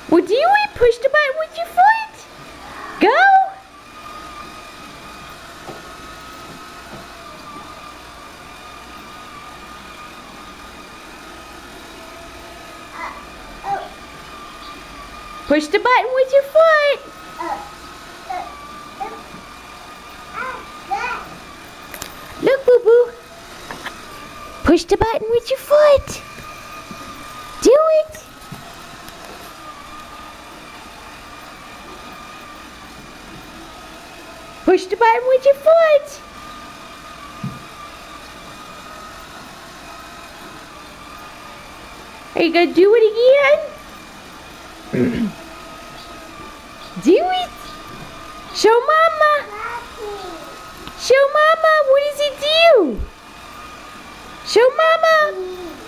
Well, do you push the button with your foot? Go. Push the button with your foot. Look, Boo Boo. Push the button with your foot. Do it. Push the button with your foot. Are you going to do it again? Do it. Show Mama. Show Mama. What does it do? Show Mama.